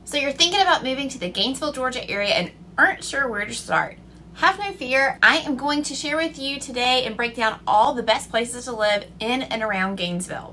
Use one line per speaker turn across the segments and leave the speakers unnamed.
So you're thinking about moving to the Gainesville, Georgia area and aren't sure where to start. Have no fear, I am going to share with you today and break down all the best places to live in and around Gainesville.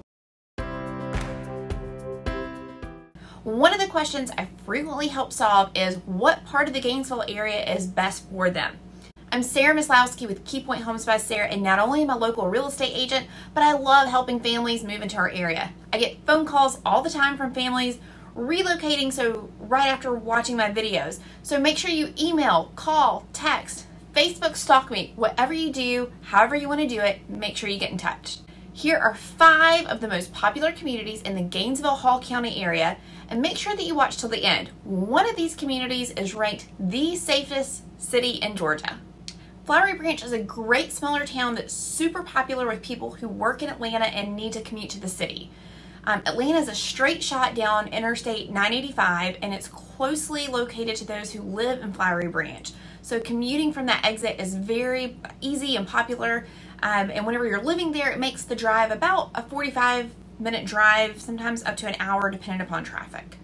One of the questions I frequently help solve is what part of the Gainesville area is best for them. I'm Sarah Maslowski with KeyPoint Homes by Sarah, and not only am I a local real estate agent, but I love helping families move into our area. I get phone calls all the time from families relocating right after watching my videos. So make sure you email, call, text, Facebook stalk me, whatever you do, however you want to do it, make sure you get in touch. Here are 5 of the most popular communities in the Gainesville-Hall County area, and make sure that you watch till the end. One of these communities is ranked the safest city in Georgia. Flowery Branch is a great smaller town that's super popular with people who work in Atlanta and need to commute to the city. Atlanta is a straight shot down Interstate 985, and it's closely located to those who live in Flowery Branch. So commuting from that exit is very easy and popular, and whenever you're living there, it makes the drive about a 45-minute drive, sometimes up to an hour depending upon traffic.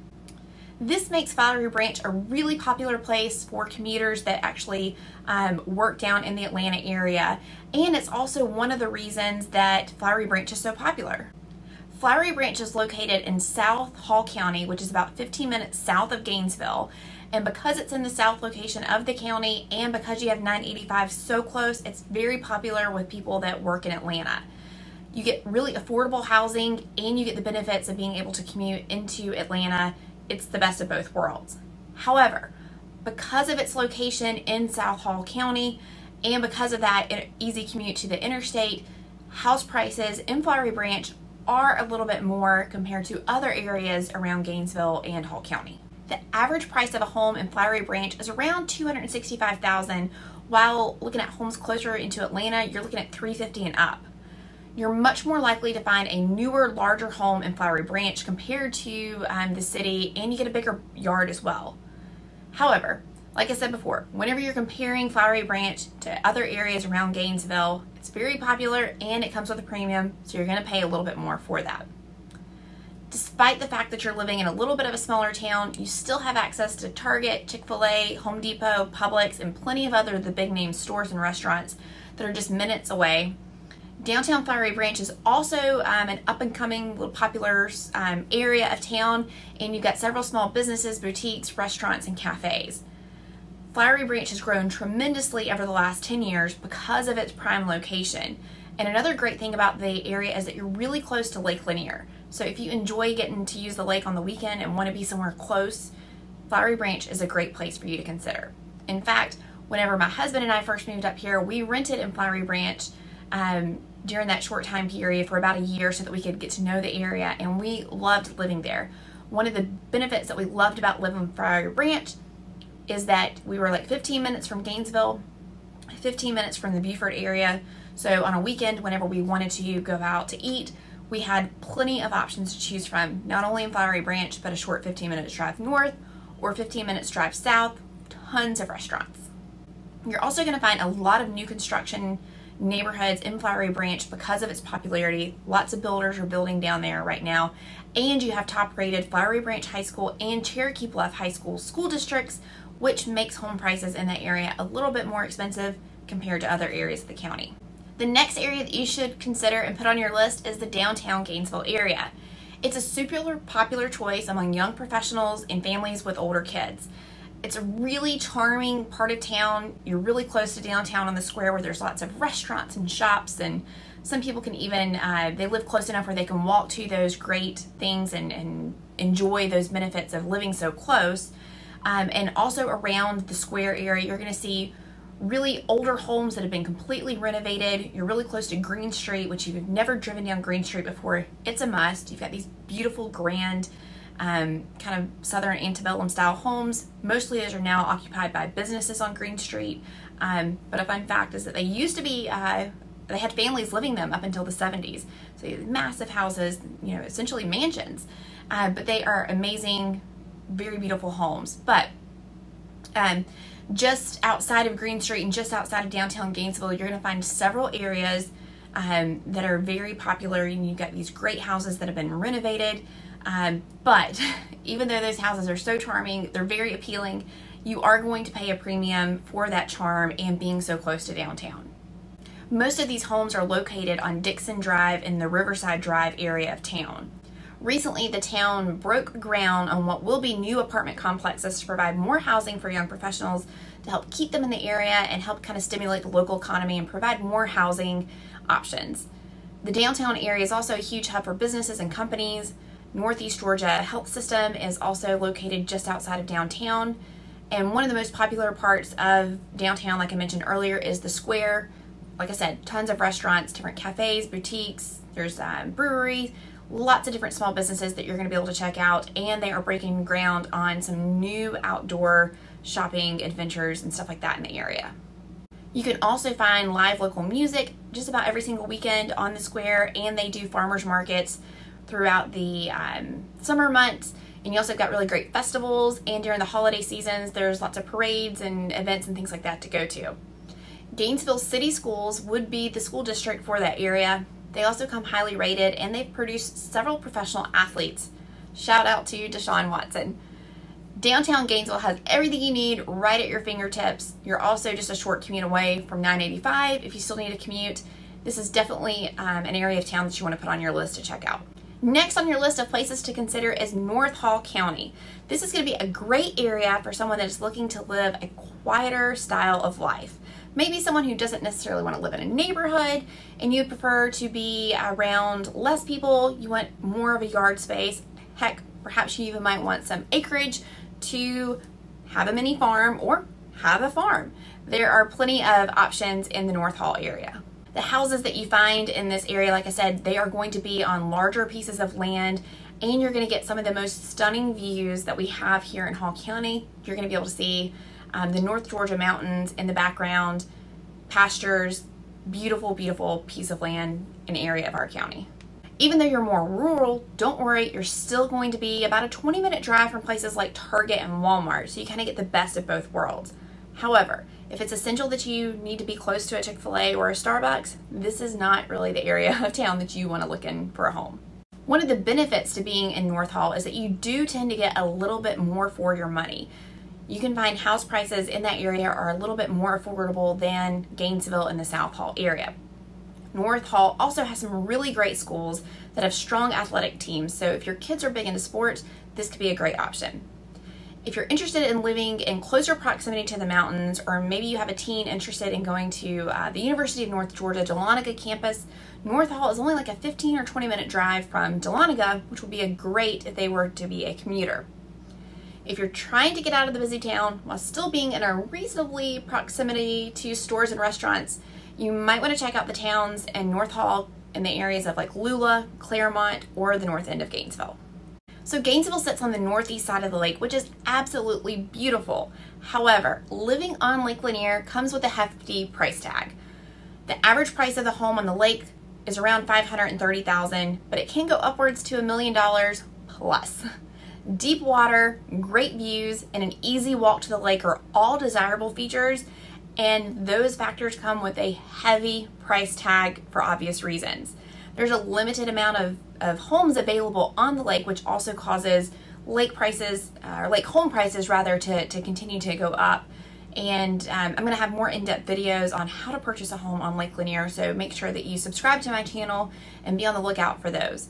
This makes Flowery Branch a really popular place for commuters that actually work down in the Atlanta area, and it's also one of the reasons that Flowery Branch is so popular. Flowery Branch is located in South Hall County, which is about 15 minutes south of Gainesville, and because it's in the south location of the county and because you have 985 so close, it's very popular with people that work in Atlanta. You get really affordable housing and you get the benefits of being able to commute into Atlanta. It's the best of both worlds. However, because of its location in South Hall County and because of that easy commute to the interstate, house prices in Flowery Branch are a little bit more compared to other areas around Gainesville and Hall County. The average price of a home in Flowery Branch is around $265,000, while looking at homes closer into Atlanta, you're looking at $350,000 and up. You're much more likely to find a newer, larger home in Flowery Branch compared to the city, and you get a bigger yard as well. However, like I said before, whenever you're comparing Flowery Branch to other areas around Gainesville, it's very popular and it comes with a premium, so you're going to pay a little bit more for that. Despite the fact that you're living in a little bit of a smaller town, you still have access to Target, Chick-fil-A, Home Depot, Publix, and plenty of other the big name stores and restaurants that are just minutes away. Downtown Flowery Branch is also an up-and-coming little popular area of town, and you've got several small businesses, boutiques, restaurants, and cafes. Flowery Branch has grown tremendously over the last 10 years because of its prime location. And another great thing about the area is that you're really close to Lake Lanier. So if you enjoy getting to use the lake on the weekend and want to be somewhere close, Flowery Branch is a great place for you to consider. In fact, whenever my husband and I first moved up here, we rented in Flowery Branch during that short time period for about a year so that we could get to know the area, and we loved living there. One of the benefits that we loved about living in Flowery Branch is that we were like 15 minutes from Gainesville, 15 minutes from the Beaufort area. So on a weekend, whenever we wanted to go out to eat, we had plenty of options to choose from, not only in Flowery Branch, but a short 15 minutes drive north or 15 minutes drive south, tons of restaurants. You're also going to find a lot of new construction neighborhoods in Flowery Branch because of its popularity. Lots of builders are building down there right now, and you have top-rated Flowery Branch High School and Cherokee Bluff High School school districts, which makes home prices in that area a little bit more expensive compared to other areas of the county. The next area that you should consider and put on your list is the downtown Gainesville area. It's a super popular choice among young professionals and families with older kids. It's a really charming part of town. You're really close to downtown on the square where there's lots of restaurants and shops, and some people can even, they live close enough where they can walk to those great things and enjoy those benefits of living so close. And also around the square area, you're going to see really older homes that have been completely renovated. You're really close to Green Street, which if you've never driven down Green Street before, it's a must. You've got these beautiful, grand, kind of Southern antebellum style homes. Mostly those are now occupied by businesses on Green Street. But a fun fact is that they used to be, they had families living them up until the 70s. So these massive houses, you know, essentially mansions. But they are amazing, very beautiful homes. But just outside of Green Street and just outside of downtown Gainesville, you're going to find several areas that are very popular, and you've got these great houses that have been renovated. But even though those houses are so charming, they're very appealing, you are going to pay a premium for that charm and being so close to downtown. Most of these homes are located on Dixon Drive in the Riverside Drive area of town. Recently, the town broke ground on what will be new apartment complexes to provide more housing for young professionals to help keep them in the area and help kind of stimulate the local economy and provide more housing options. The downtown area is also a huge hub for businesses and companies. Northeast Georgia Health System is also located just outside of downtown. And one of the most popular parts of downtown, like I mentioned earlier, is the square. Like I said, tons of restaurants, different cafes, boutiques, there's breweries, lots of different small businesses that you're going to be able to check out, and they are breaking ground on some new outdoor shopping adventures and stuff like that in the area. You can also find live local music just about every single weekend on the square, and they do farmers markets throughout the summer months, and you also got really great festivals, and during the holiday seasons there's lots of parades and events and things like that to go to. Gainesville City Schools would be the school district for that area. They also come highly rated, and they've produced several professional athletes. Shout out to Deshaun Watson. Downtown Gainesville has everything you need right at your fingertips. You're also just a short commute away from 985 if you still need a commute. This is definitely an area of town that you want to put on your list to check out. Next on your list of places to consider is North Hall County. This is going to be a great area for someone that is looking to live a quieter style of life. Maybe someone who doesn't necessarily want to live in a neighborhood and you prefer to be around less people, you want more of a yard space. Heck, perhaps you even might want some acreage to have a mini farm or have a farm. There are plenty of options in the North Hall area. The houses that you find in this area, like I said, they are going to be on larger pieces of land, and you're going to get some of the most stunning views that we have here in Hall County. You're going to be able to see the North Georgia mountains in the background, pastures, beautiful, beautiful piece of land and area of our county. Even though you're more rural, don't worry, you're still going to be about a 20-minute drive from places like Target and Walmart, so you kind of get the best of both worlds. However, if it's essential that you need to be close to a Chick-fil-A or a Starbucks, this is not really the area of town that you want to look in for a home. One of the benefits to being in North Hall is that you do tend to get a little bit more for your money. You can find house prices in that area are a little bit more affordable than Gainesville and the South Hall area. North Hall also has some really great schools that have strong athletic teams, so if your kids are big into sports, this could be a great option. If you're interested in living in closer proximity to the mountains, or maybe you have a teen interested in going to the University of North Georgia Dahlonega campus, North Hall is only like a 15 or 20-minute drive from Dahlonega, which would be great if they were to be a commuter. If you're trying to get out of the busy town while still being in a reasonably proximity to stores and restaurants, you might want to check out the towns in North Hall in the areas of like Lula, Claremont, or the north end of Gainesville. So Gainesville sits on the northeast side of the lake, which is absolutely beautiful. However, living on Lake Lanier comes with a hefty price tag. The average price of the home on the lake is around $530,000, but it can go upwards to $1 million plus. Deep water, great views, and an easy walk to the lake are all desirable features, and those factors come with a heavy price tag for obvious reasons. There's a limited amount of homes available on the lake, which also causes lake prices, or lake home prices rather, to continue to go up. And I'm going to have more in-depth videos on how to purchase a home on Lake Lanier, so make sure that you subscribe to my channel and be on the lookout for those.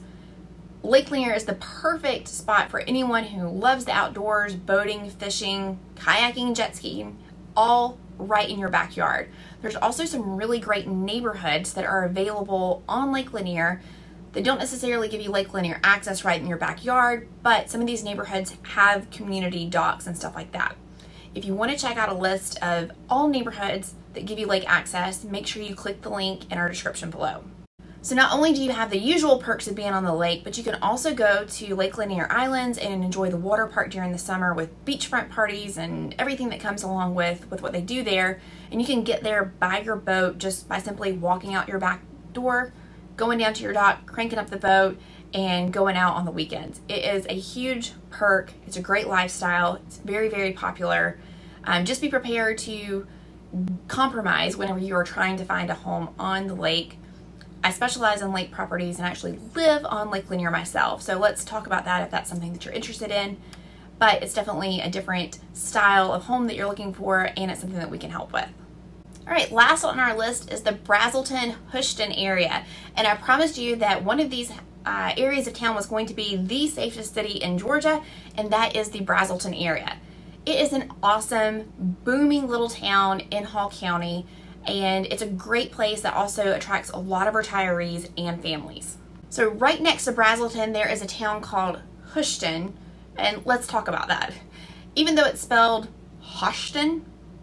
Lake Lanier is the perfect spot for anyone who loves the outdoors, boating, fishing, kayaking, jet skiing, all right in your backyard. There's also some really great neighborhoods that are available on Lake Lanier. They don't necessarily give you Lake Lanier access right in your backyard, but some of these neighborhoods have community docks and stuff like that. If you want to check out a list of all neighborhoods that give you lake access, make sure you click the link in our description below. So not only do you have the usual perks of being on the lake, but you can also go to Lake Lanier Islands and enjoy the water park during the summer with beachfront parties and everything that comes along with what they do there. And you can get there by your boat just by simply walking out your back door, going down to your dock, cranking up the boat, and going out on the weekends. It is a huge perk. It's a great lifestyle. It's very, very popular. Just be prepared to compromise whenever you are trying to find a home on the lake. I specialize in lake properties and actually live on Lake Lanier myself. So let's talk about that if that's something that you're interested in. But it's definitely a different style of home that you're looking for, and it's something that we can help with. All right, last on our list is the Braselton-Houston area. And I promised you that one of these areas of town was going to be the safest city in Georgia, and that is the Braselton area. It is an awesome, booming little town in Hall County, and it's a great place that also attracts a lot of retirees and families. So right next to Braselton, there is a town called Houston, and let's talk about that. Even though it's spelled Houston,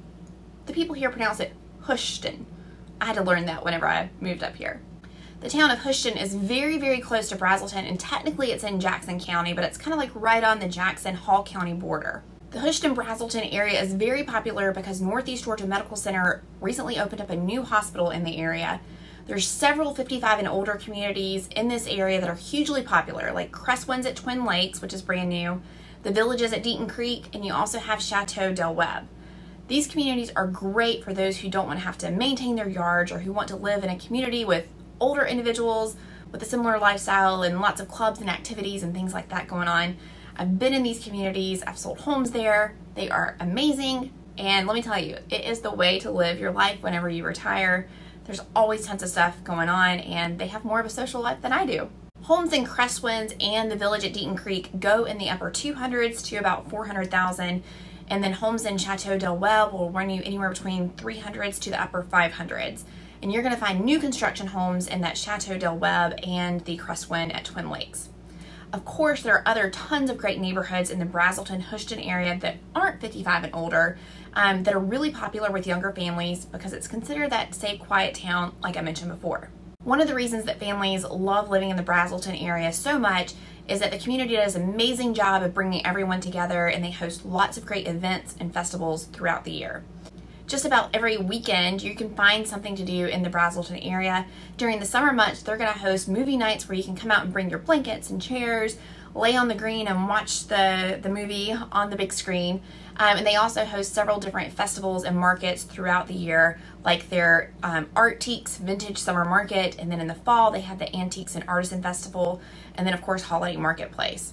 the people here pronounce it Houston. I had to learn that whenever I moved up here. The town of Houston is very, very close to Braselton, and technically it's in Jackson County, but it's kind of like right on the Jackson-Hall County border. The Houston-Braselton area is very popular because Northeast Georgia Medical Center recently opened up a new hospital in the area. There's several 55 and older communities in this area that are hugely popular, like Cresswinds at Twin Lakes, which is brand new, the Villages at Deaton Creek, and you also have Chateau Del Webb. These communities are great for those who don't want to have to maintain their yards or who want to live in a community with older individuals with a similar lifestyle and lots of clubs and activities and things like that going on. I've been in these communities, I've sold homes there, they are amazing, and let me tell you, it is the way to live your life whenever you retire. There's always tons of stuff going on, and they have more of a social life than I do. Homes in Cresswinds and the Village at Deaton Creek go in the upper 200s to about 400,000, and then homes in Chateau Del Webb will run you anywhere between 300s to the upper 500s. And you're gonna find new construction homes in that Chateau Del Webb and the Cresswind at Twin Lakes. Of course, there are other tons of great neighborhoods in the Braselton-Houston area that aren't 55 and older, that are really popular with younger families because it's considered that safe, quiet town, like I mentioned before. One of the reasons that families love living in the Braselton area so much is that the community does an amazing job of bringing everyone together, and they host lots of great events and festivals throughout the year. Just about every weekend, you can find something to do in the Braselton area. During the summer months, they're going to host movie nights where you can come out and bring your blankets and chairs, lay on the green and watch the movie on the big screen. And they also host several different festivals and markets throughout the year, like their Artiques Vintage Summer Market, and then in the fall they have the Antiques and Artisan Festival, and then of course Holiday Marketplace.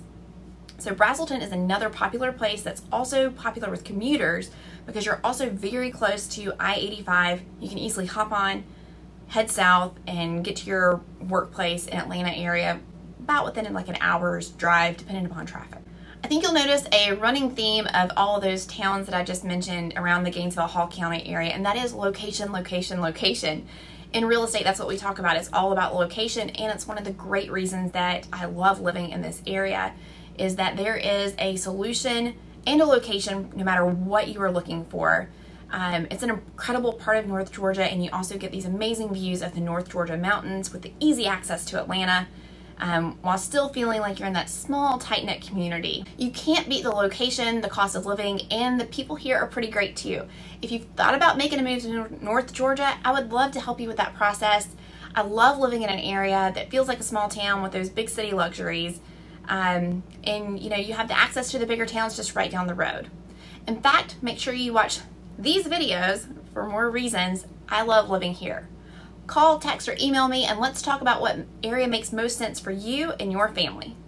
So Braselton is another popular place that's also popular with commuters because you're also very close to I-85. You can easily hop on, head south, and get to your workplace in Atlanta area about within like an hour's drive, depending upon traffic. I think you'll notice a running theme of all of those towns that I just mentioned around the Gainesville-Hall County area, and that is location, location, location. In real estate, that's what we talk about. It's all about location, and it's one of the great reasons that I love living in this area is that there is a solution and a location no matter what you are looking for. It's an incredible part of North Georgia, and you also get these amazing views of the North Georgia mountains with the easy access to Atlanta, while still feeling like you're in that small, tight-knit community. You can't beat the location, the cost of living, and the people here are pretty great too. If you've thought about making a move to North Georgia, I would love to help you with that process. I love living in an area that feels like a small town with those big city luxuries. And you know, you have the access to the bigger towns just right down the road. In fact, make sure you watch these videos for more reasons I love living here. Call, text, or email me, and let's talk about what area makes most sense for you and your family.